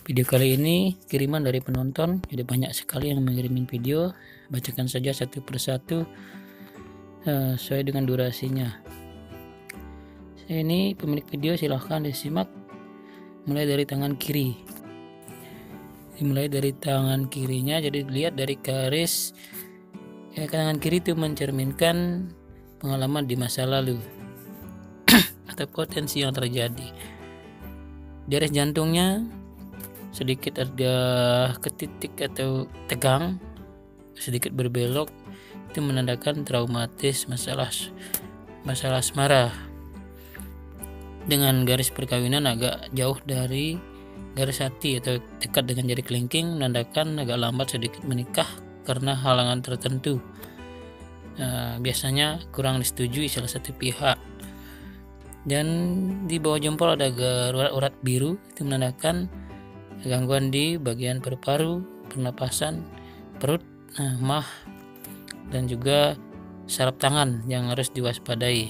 Video kali ini kiriman dari penonton, jadi banyak sekali yang mengirimin video. Bacakan saja satu persatu sesuai dengan durasinya. Ini pemilik video, silahkan disimak mulai dari tangan kiri. Dimulai dari tangan kirinya, jadi dilihat dari garis tangan kiri itu mencerminkan pengalaman di masa lalu atau potensi yang terjadi. Garis jantungnya sedikit ada ketitik atau tegang, sedikit berbelok, itu menandakan traumatis, masalah asmara. Dengan garis perkawinan agak jauh dari garis hati atau dekat dengan jari kelingking, menandakan agak lambat sedikit menikah karena halangan tertentu. Biasanya kurang disetujui salah satu pihak. Dan di bawah jempol ada urat biru, itu menandakan gangguan di bagian paru-paru, pernapasan, perut, mah, dan juga saraf tangan yang harus diwaspadai.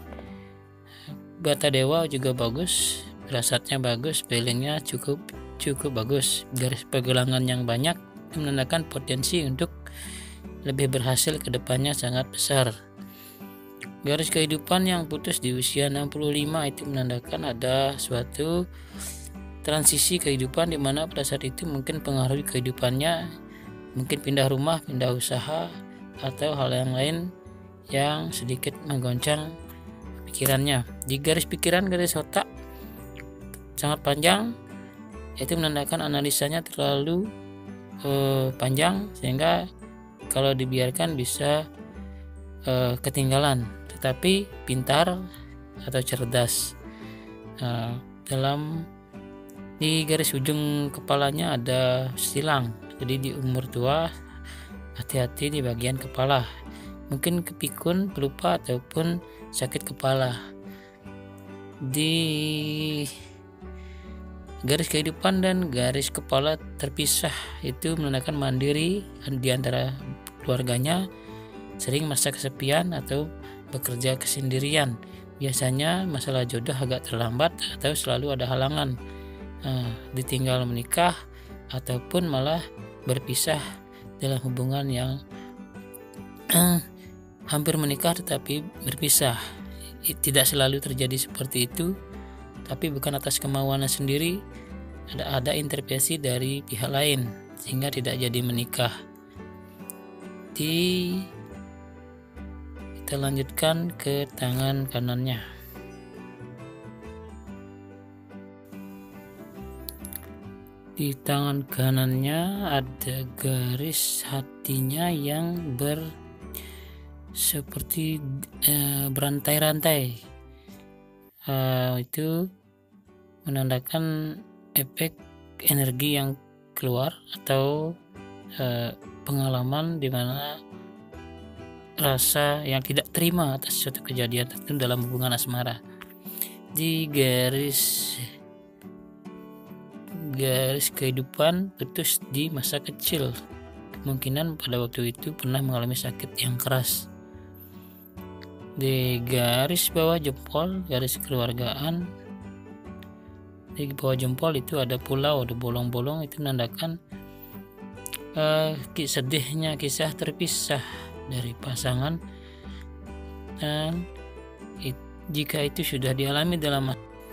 Bata dewa juga bagus, firasatnya bagus, spellingnya cukup bagus. Garis pergelangan yang banyak itu menandakan potensi untuk lebih berhasil ke depannya sangat besar. Garis kehidupan yang putus di usia 65 itu menandakan ada suatu transisi kehidupan di mana pada saat itu mungkin pengaruhi kehidupannya, mungkin pindah rumah, pindah usaha, atau hal yang lain yang sedikit menggoncang pikirannya. Di garis pikiran, garis otak sangat panjang, itu menandakan analisanya terlalu panjang sehingga kalau dibiarkan bisa ketinggalan, tetapi pintar atau cerdas. Di garis ujung kepalanya ada silang, jadi di umur tua hati-hati di bagian kepala, mungkin kepikun, pelupa, ataupun sakit kepala. Di garis kehidupan dan garis kepala terpisah, itu menandakan mandiri di antara keluarganya, sering merasa kesepian atau bekerja kesendirian. Biasanya masalah jodoh agak terlambat atau selalu ada halangan, ditinggal menikah ataupun malah berpisah dalam hubungan yang hampir menikah tetapi berpisah. Tidak selalu terjadi seperti itu, tapi bukan atas kemauannya sendiri, ada intervensi dari pihak lain sehingga tidak jadi menikah. Kita lanjutkan ke tangan kanannya. Di tangan kanannya ada garis hatinya yang seperti berantai-rantai. Itu menandakan efek energi yang keluar atau pengalaman di mana rasa yang tidak terima atas suatu kejadian tertentu dalam hubungan asmara. Di garis kehidupan putus di masa kecil, kemungkinan pada waktu itu pernah mengalami sakit yang keras. Di garis bawah jempol, garis keluargaan, di bawah jempol itu ada pulau, ada bolong-bolong, itu menandakan sedihnya kisah terpisah dari pasangan, dan jika itu sudah dialami dalam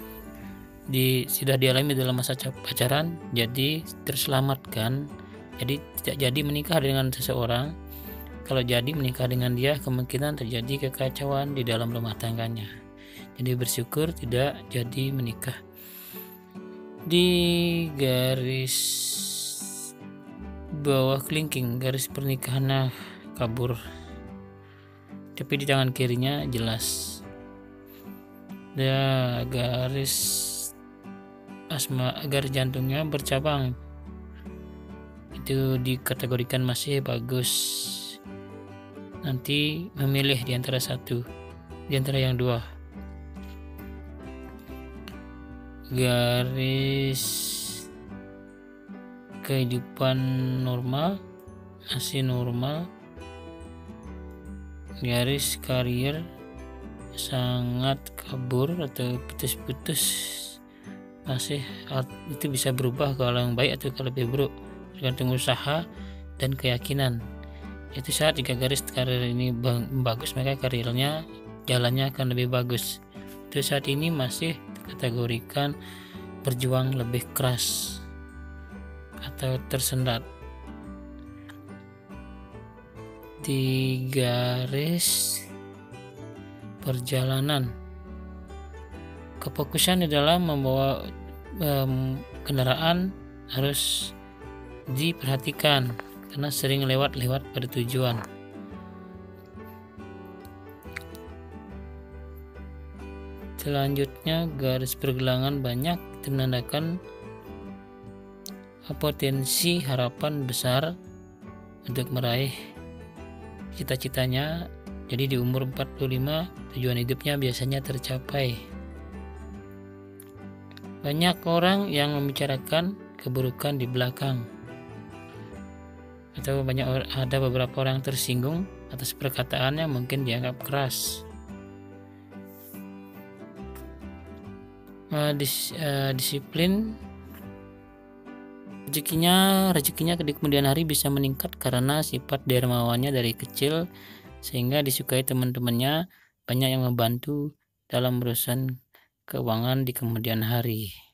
masa pacaran, jadi terselamatkan, jadi tidak jadi menikah dengan seseorang. Kalau jadi menikah dengan dia, kemungkinan terjadi kekacauan di dalam rumah tangganya, jadi bersyukur tidak jadi menikah. Di garis bawah kelingking, garis pernikahannya kabur, tapi di tangan kirinya jelas. Garis jantungnya bercabang, itu dikategorikan masih bagus. Nanti memilih di antara yang dua. Garis kehidupan normal, masih normal. Garis karier sangat kabur atau putus-putus, itu bisa berubah kalau yang baik atau kalau lebih buruk, tergantung usaha dan keyakinan. Itu saat jika garis karir ini bagus, maka karirnya jalannya akan lebih bagus. Itu saat ini masih dikategorikan berjuang lebih keras atau tersendat. Di garis perjalanan, kefokusan di dalam membawa kendaraan harus diperhatikan karena sering lewat pada tujuan. Selanjutnya, garis pergelangan banyak itu menandakan potensi harapan besar untuk meraih cita-citanya. Jadi di umur 45 tujuan hidupnya biasanya tercapai. Banyak orang yang membicarakan keburukan di belakang, atau ada beberapa orang tersinggung atas perkataan yang mungkin dianggap keras. Disiplin, rezekinya di kemudian hari bisa meningkat karena sifat dermawannya dari kecil, sehingga disukai teman-temannya, banyak yang membantu dalam urusan keuangan di kemudian hari.